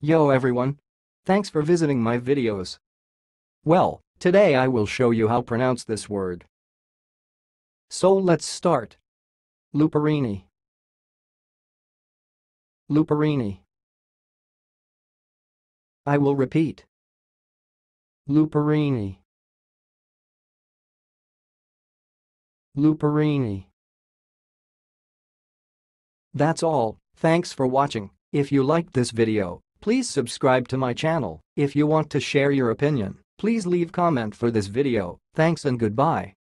Yo everyone! Thanks for visiting my videos. Well, today I will show you how pronounce this word. So let's start. Luperini. Luperini. I will repeat. Luperini. Luperini. That's all, thanks for watching. If you liked this video, please subscribe to my channel. If you want to share your opinion, please leave comment for this video. Thanks and goodbye.